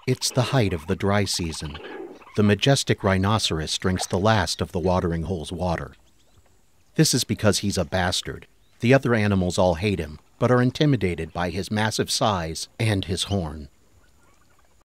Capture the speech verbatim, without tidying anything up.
It's the height of the dry season. The Majestic Rhinoceros drinks the last of the watering hole's water. This is because he's a bastard. The other animals all hate him, but are intimidated by his massive size and his horn.